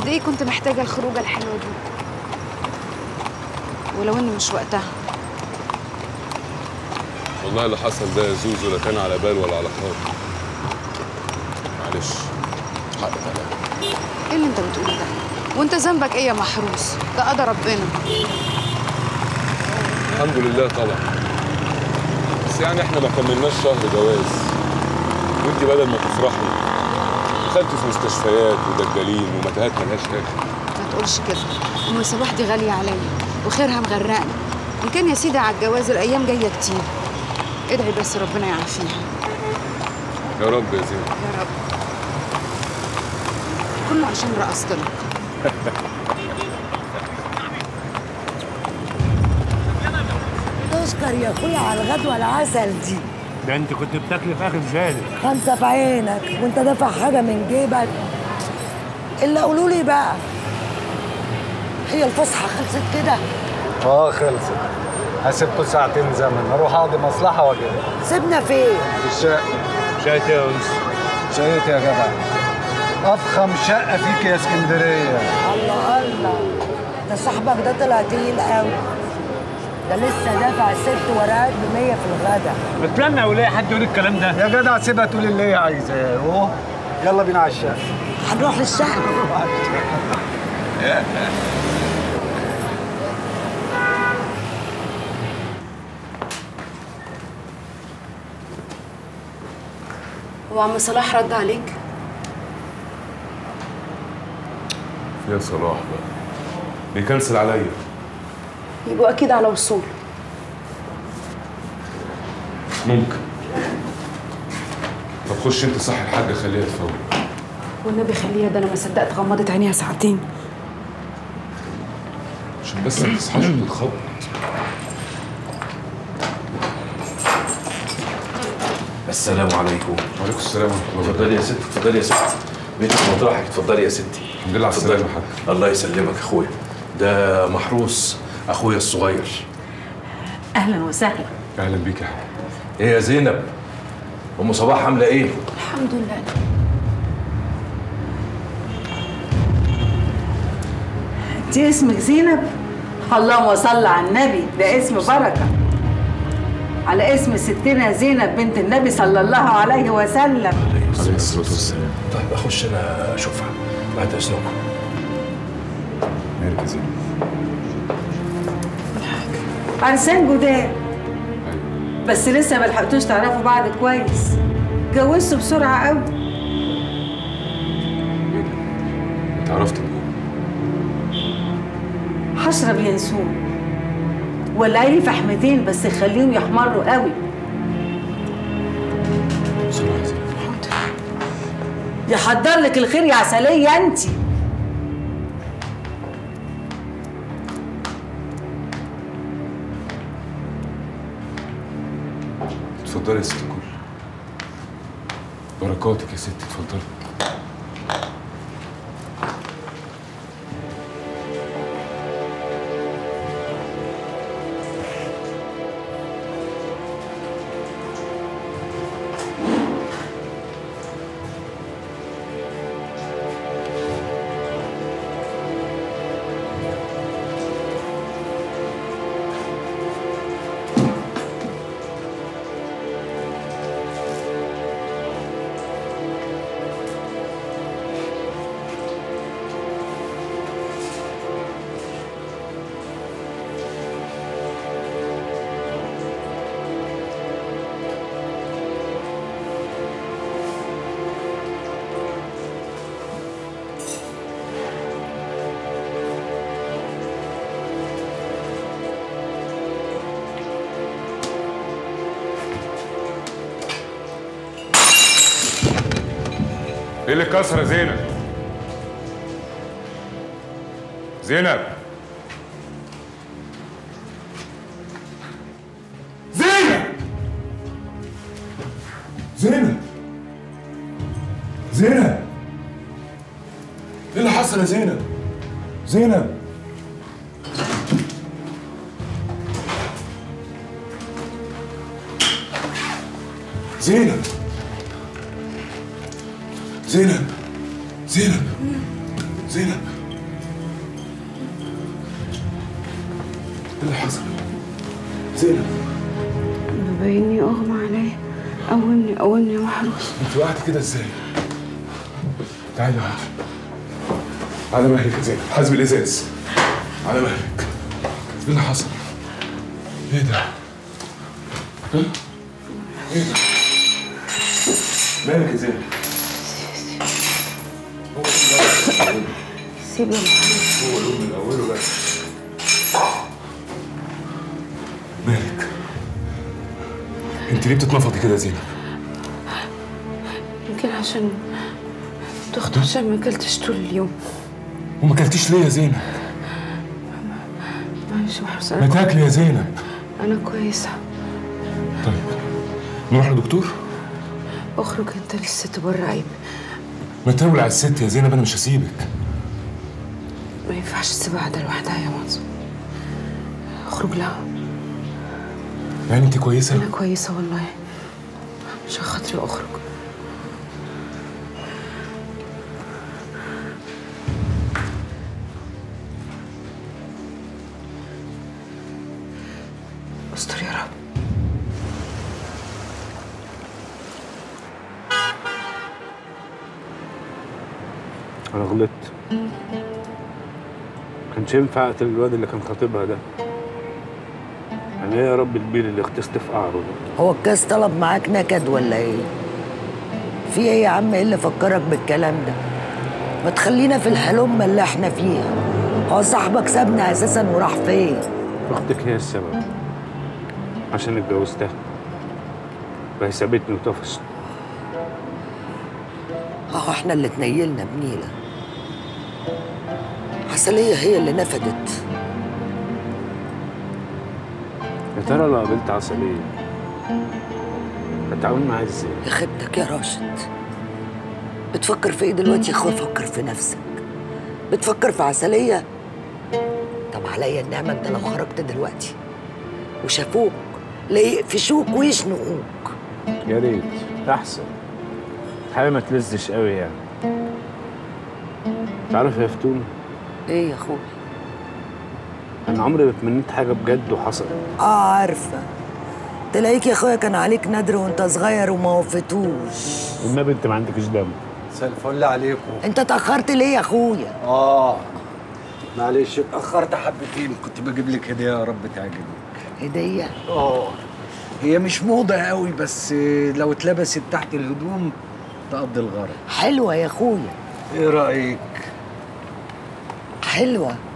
قد ايه كنت محتاجه الخروجه الحلوه دي، ولو ان مش وقتها. والله اللي حصل ده يا زوزو لا كان على بال ولا على خاطر. معلش حقك عليا. ايه اللي انت بتقوله ده؟ وانت ذنبك ايه يا محروس؟ ده قضى ربنا. الحمد لله طبعا، بس يعني احنا ما كملناش شهر جواز، وانت بدل ما تفرحي دخلتي في مستشفيات ودجالين ومتاهات ملهاش اخر. ما تقولش كده، ام صباح دي غاليه عليا وخيرها مغرقني. ان كان يا سيدي على الجواز الايام جايه كتير، ادعي بس ربنا يعافيها. يا رب يا زينب. يا رب. كله عشان رقصت لك. تشكر يا اخويا على الغدوه العسل دي. ده انت كنت بتاكلي في اخر زالق. 5 في عينك وانت دافع حاجه من جيبك. الا قولوا لي بقى، هي الفسحه خلصت كده؟ خلصت. هسيبكوا ساعتين زمن، اروح اقضي مصلحه واجي. سيبنا فين؟ في الشقه. شقتي يا انس؟ شقتي يا جدع، افخم شقه فيك يا اسكندريه. الله الله، ده صاحبك ده طلع تقيل قوي. ده لسه دافع 6 ورقات ب100 في الغدا. بتمنى ولاقي حد يقول الكلام ده؟ يا جدع سيبها تقول اللي هي عايزاه. اهو يلا بينا على الشقه. هنروح للشقه. هو عم صلاح رد عليك؟ يا صلاح بقى بيكنسل عليا. يبقوا اكيد على وصول. ممكن. طب خش انت صحي الحاجه خليها تفوق. والنبي خليها، ده انا ما صدقت غمضت عينيها ساعتين. عشان بس ما تصحاش وتتخبط. السلام عليكم. وعليكم السلام ورحمه الله. اتفضلي يا ست، اتفضلي يا ست. بيتك مطرحك، اتفضلي يا ستي. الحمد لله على السلامه يا حاج. الله يسلمك اخويا. ده محروس اخويا الصغير. اهلا وسهلا. اهلا بيك يا حاج. ايه يا زينب؟ ام صباح عامله ايه؟ الحمد لله. انت اسمك زينب؟ اللهم صل على النبي، ده اسم بركه. على اسم ستنا زينب بنت النبي صلى الله عليه وسلم. عليه الصلاه والسلام. طيب اخش انا اشوفها بعد اذنكم. مالك يا زينب؟ عرسان جداد، بس لسه ما لحقتوش تعرفوا بعض كويس. اتجوزتوا بسرعه قوي. انت عرفت منين؟ هشرب ينسون ولعي لي فحمتين بس خليهم يحمروا قوي. بسرعه يا زينب. يحضر لك الخير يا عسليه انت. اتفضلي يا ست الكل. بركاتك يا ستي، اتفضلي. ايه اللي اتكسر يا زينب؟ زينب! زينب! زينب! زينب! ايه اللي حصل يا زينب؟ زينب! زينب! زينب! زينب! زينب! اللي حصل؟ زينب مبيني اغمى عليا. قومني يا محروس. انت وقعت كده ازاي؟ تعالي يا عادل. على مهلك يا زينب، حاسب الازاز. على مهلك. ايه اللي حصل؟ ايه ده؟ ها؟ ايه ده؟ مالك يا زينب؟ سيب يا محروس. هو اليوم من اوله بس. مالك؟ انت ليه بتتنفضي كده يا زينب؟ يمكن عشان دخت، عشان ما اكلتش طول اليوم. وما اكلتيش ليه يا زينب؟ معلش يا محروس. ما تاكلي يا زينب. انا كويسه. طيب نروح لدكتور؟ اخرج انت للست بره عيب. ما تولع الست يا زينب، انا مش هسيبك. ما ينفعش تسيبها قاعده لوحدها يا منصور. اخرج لها. يعني انت كويسه؟ انا كويسه والله، عشان خاطري اخرج. استر يا رب. انا غلطت. كانش ينفع اقتل الواد اللي كان خاطبها ده. يعني ايه يا رب البيل اللي اغتست في قعره ده؟ هو الكاس طلب معاك نكد ولا ايه؟ في ايه يا عم؟ ايه اللي فكرك بالكلام ده؟ ما تخلينا في الحلمة اللي احنا فيها. هو صاحبك سابنا اساسا وراح فين؟ اختك هي السبب، عشان اتجوزتها وهي سابتني وطفشت. اهو احنا اللي اتنيلنا بنيلة. عسلية هي اللي نفدت. يا ترى لو قابلت عسلية هتعاون معايا ازاي؟ يا خيبتك يا راشد. بتفكر في ايه دلوقتي يا اخويا؟ فكر في نفسك. بتفكر في عسلية؟ طب عليا النعمة انت لو خرجت دلوقتي وشافوك لا يقفشوك ويشنقوك. يا ريت احسن. الحياة ما تلزش قوي يعني. تعرف يا فتون، ايه يا اخويا؟ انا عمري ما تمنيت حاجة بجد وحصلت. عارفة. تلاقيك يا اخويا كان عليك ندر وانت صغير وما وفتوش. والنبي انت ما عندكش دم. مساء الفل عليكم. انت اتأخرت ليه يا اخويا؟ معلش اتأخرت حبتين، كنت بجيب لك هدية يا رب تعجبك. هدية؟ هي مش موضة قوي، بس لو اتلبست تحت الهدوم تقضي الغرض. حلوة يا اخويا. ايه رأيك؟ حلوة.